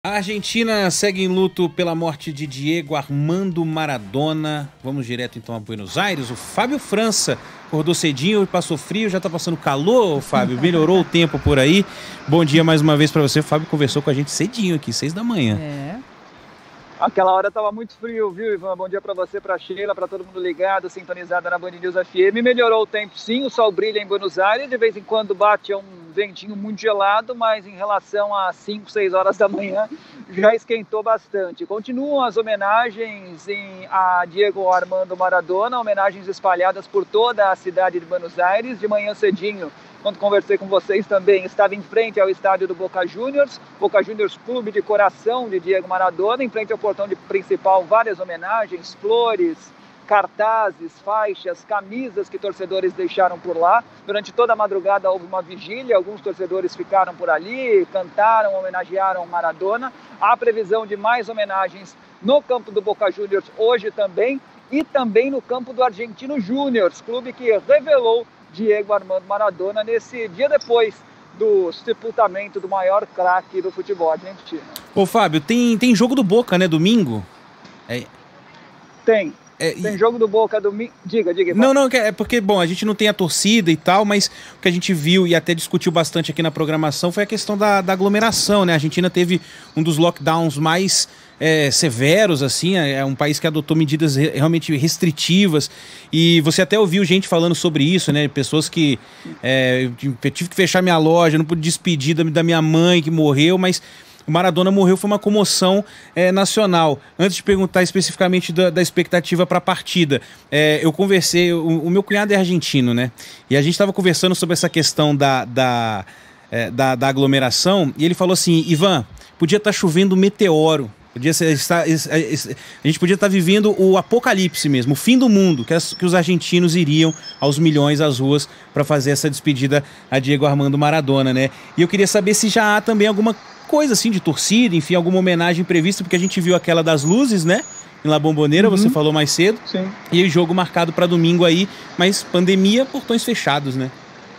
A Argentina segue em luto pela morte de Diego Armando Maradona. Vamos direto então a Buenos Aires. O Fábio França acordou cedinho e passou frio, já tá passando calor, Fábio. Melhorou o tempo por aí. Bom dia mais uma vez para você. O Fábio conversou com a gente cedinho aqui, 6 da manhã. Aquela hora tava muito frio, viu, Ivan? Bom dia para você, para Sheila, para todo mundo ligado, sintonizado na Band News FM. Melhorou o tempo sim, o sol brilha em Buenos Aires, de vez em quando bate um ventinho muito gelado, mas em relação às 5, 6 horas da manhã já esquentou bastante. Continuam as homenagens a Diego Armando Maradona, homenagens espalhadas por toda a cidade de Buenos Aires. De manhã cedinho, quando conversei com vocês também, estava em frente ao estádio do Boca Juniors Clube de coração de Diego Maradona, em frente ao portão principal, várias homenagens, flores, cartazes, faixas, camisas que torcedores deixaram por lá. Durante toda a madrugada houve uma vigília, alguns torcedores ficaram por ali, cantaram, homenagearam Maradona. Há previsão de mais homenagens no campo do Boca Juniors hoje também, e também no campo do Argentino Júnior, clube que revelou Diego Armando Maradona nesse dia depois do sepultamento do maior craque do futebol argentino. Ô Fábio, tem jogo do Boca, né, domingo? Tem jogo do Boca domingo. Diga. Não, é porque, bom, a gente não tem a torcida e tal, mas o que a gente viu e até discutiu bastante aqui na programação foi a questão da aglomeração, né? A Argentina teve um dos lockdowns mais severos, assim, é um país que adotou medidas realmente restritivas, e você até ouviu gente falando sobre isso, né? Pessoas que eu tive que fechar minha loja, não pude despedir da minha mãe que morreu, mas o Maradona morreu, foi uma comoção nacional. Antes de perguntar especificamente da expectativa para a partida, eu conversei, o meu cunhado é argentino, né? E a gente estava conversando sobre essa questão da aglomeração, e ele falou assim: Ivan, podia estar chovendo um meteoro, a gente podia estar vivendo o apocalipse mesmo, o fim do mundo, que os argentinos iriam aos milhões às ruas para fazer essa despedida a Diego Armando Maradona, né? E eu queria saber se já há também alguma coisa assim de torcida, enfim, alguma homenagem prevista, porque a gente viu aquela das luzes, né, em La Bombonera, você falou mais cedo. Sim. E o jogo marcado para domingo aí, mas pandemia, portões fechados, né?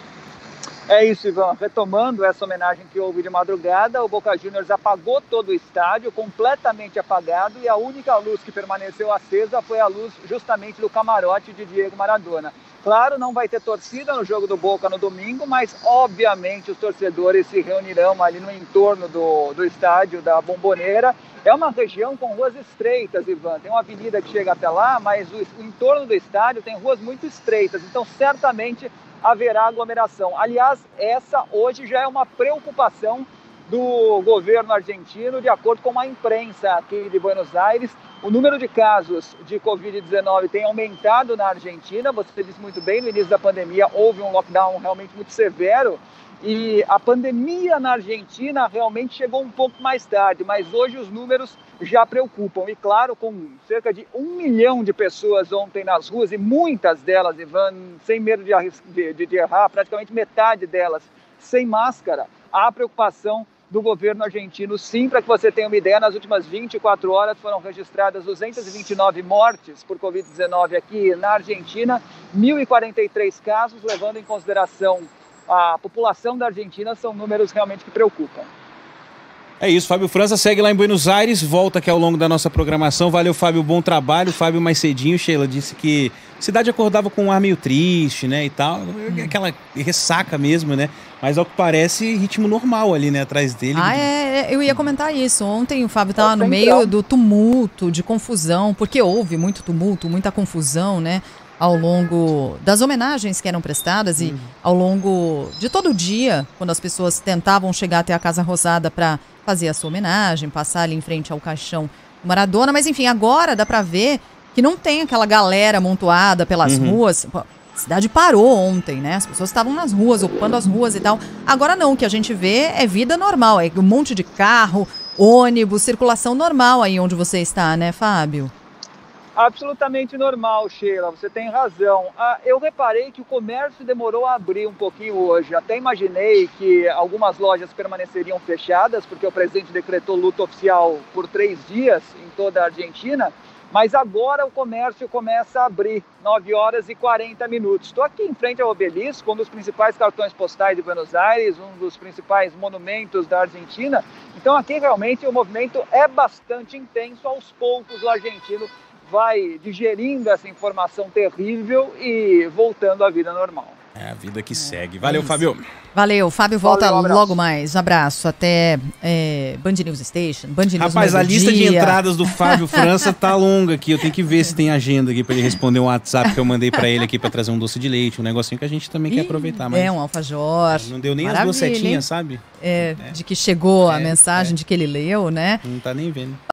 É isso, Ivan. Retomando essa homenagem que houve de madrugada, o Boca Juniors apagou todo o estádio, completamente apagado, e a única luz que permaneceu acesa foi a luz justamente do camarote de Diego Maradona. Claro, não vai ter torcida no jogo do Boca no domingo, mas obviamente os torcedores se reunirão ali no entorno do estádio da Bombonera. É uma região com ruas estreitas, Ivan. Tem uma avenida que chega até lá, mas o entorno do estádio tem ruas muito estreitas, então certamente haverá aglomeração. Aliás, essa hoje já é uma preocupação do governo argentino, de acordo com a imprensa aqui de Buenos Aires. O número de casos de Covid-19 tem aumentado na Argentina. Você disse muito bem, no início da pandemia houve um lockdown realmente muito severo, e a pandemia na Argentina realmente chegou um pouco mais tarde, mas hoje os números já preocupam. E claro, com cerca de 1 milhão de pessoas ontem nas ruas, e muitas delas, Ivan, sem medo de errar, praticamente metade delas sem máscara, há preocupação do governo argentino, sim. Para que você tenha uma ideia, nas últimas 24 horas foram registradas 229 mortes por Covid-19 aqui na Argentina, 1.043 casos, levando em consideração a população da Argentina. São números realmente que preocupam. É isso, Fábio França segue lá em Buenos Aires, volta aqui ao longo da nossa programação. Valeu, Fábio, bom trabalho. Fábio mais cedinho, Sheila, disse que a cidade acordava com um ar meio triste, né, e tal, aquela ressaca mesmo, né, mas ao que parece ritmo normal ali, né, atrás dele. Eu ia comentar isso. Ontem o Fábio estava no meio do tumulto, de confusão, porque houve muito tumulto, muita confusão, né, ao longo das homenagens que eram prestadas e ao longo de todo o dia, quando as pessoas tentavam chegar até a Casa Rosada para fazer a sua homenagem, passar ali em frente ao caixão do Maradona. Mas enfim, agora dá para ver que não tem aquela galera amontoada pelas ruas. A cidade parou ontem, né? As pessoas estavam nas ruas, ocupando as ruas e tal. Agora não, o que a gente vê é vida normal, é um monte de carro, ônibus, circulação normal aí onde você está, né, Fábio? Absolutamente normal, Sheila, você tem razão. Eu reparei que o comércio demorou a abrir um pouquinho hoje. Até imaginei que algumas lojas permaneceriam fechadas, porque o presidente decretou luto oficial por 3 dias em toda a Argentina. Mas agora o comércio começa a abrir, 9 horas e 40 minutos. Estou aqui em frente ao Obelisco, um dos principais cartões postais de Buenos Aires, um dos principais monumentos da Argentina. Então aqui realmente o movimento é bastante intenso. Aos poucos o argentino vai digerindo essa informação terrível e voltando à vida normal. É a vida que segue. Valeu, Fábio. Valeu, Fábio volta Valeu, logo mais. Abraço, até Band News Station, Band News Rapaz, a lista de Melodia. entradas do Fábio França tá longa aqui. Eu tenho que ver se tem agenda aqui pra ele responder um WhatsApp que eu mandei pra ele aqui pra trazer um doce de leite, um negocinho que a gente também quer aproveitar. Mas um alfajor. não deu nem Maravilha, as 2 setinhas, hein? sabe? De que chegou a mensagem de que ele leu, né? Não tá nem vendo.